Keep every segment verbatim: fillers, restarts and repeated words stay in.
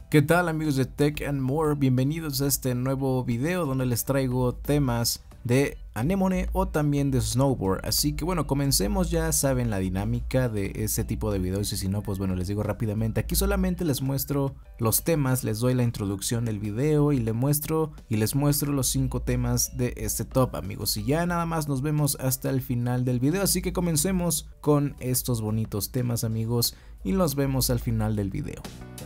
¿Qué tal amigos de Tech and More? Bienvenidos a este nuevo video donde les traigo temas de Anemone o también de Snowboard. Así que bueno, comencemos. Ya saben la dinámica de este tipo de videos y si no, pues bueno, les digo rápidamente. Aquí solamente les muestro los temas, les doy la introducción del video y les muestro y les muestro los cinco temas de este top, amigos. Y ya nada más nos vemos hasta el final del video. Así que comencemos con estos bonitos temas, amigos, y nos vemos al final del video.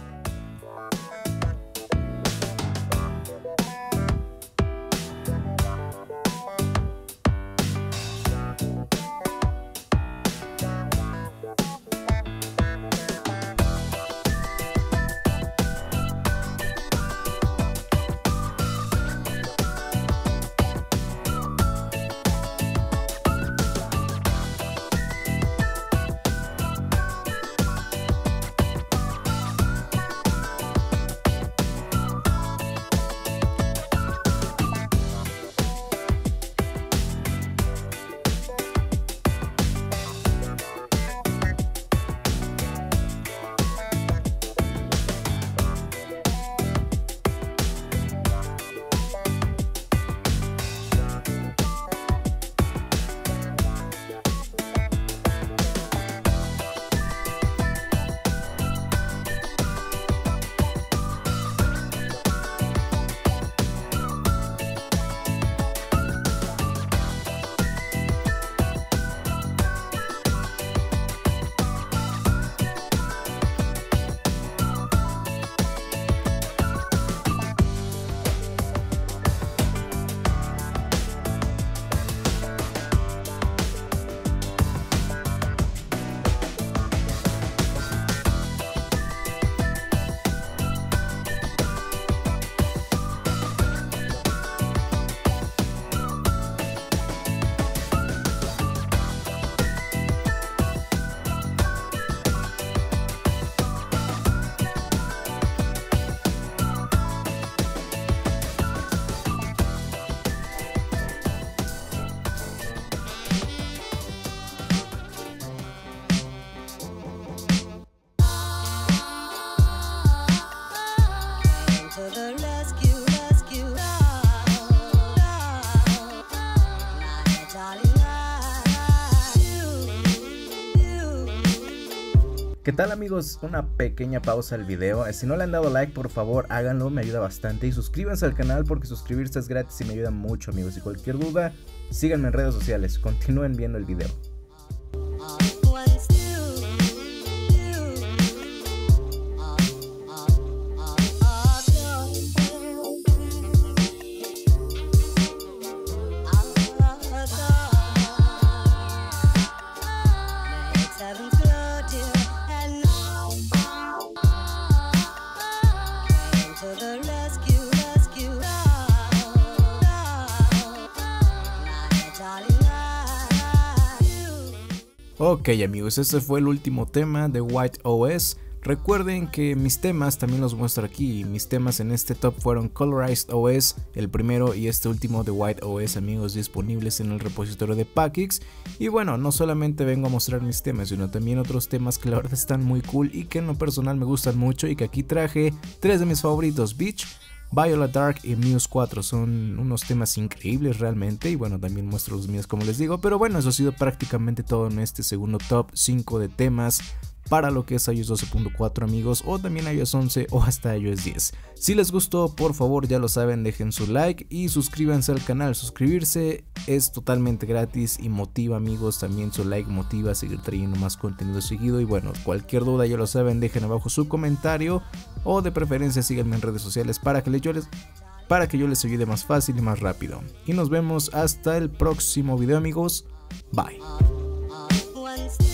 ¿Qué tal amigos? Una pequeña pausa al video. Si no le han dado like, por favor háganlo, me ayuda bastante. Y suscríbanse al canal porque suscribirse es gratis y me ayuda mucho, amigos. Y cualquier duda, síganme en redes sociales. Continúen viendo el video. Ok amigos, este fue el último tema de White O S. Recuerden que mis temas también los muestro aquí. Mis temas en este top fueron Colorized O S, el primero, y este último de White O S, amigos, disponibles en el repositorio de Packix. Y bueno, no solamente vengo a mostrar mis temas, sino también otros temas que la verdad están muy cool y que en lo personal me gustan mucho, y que aquí traje tres de mis favoritos: Beach, Violet Dark y Muse cuatro. Son unos temas increíbles realmente, y bueno, también muestro los míos como les digo. Pero bueno, eso ha sido prácticamente todo en este segundo top cinco de temas para lo que es iOS doce punto cuatro, amigos, o también iOS once o hasta iOS diez. Si les gustó, por favor, ya lo saben, dejen su like y suscríbanse al canal. Suscribirse es totalmente gratis y motiva, amigos. También su like motiva a seguir trayendo más contenido seguido. Y bueno, cualquier duda, ya lo saben, dejen abajo su comentario, o de preferencia síganme en redes sociales para que yo les, para que yo les ayude más fácil y más rápido. Y nos vemos hasta el próximo video, amigos. Bye.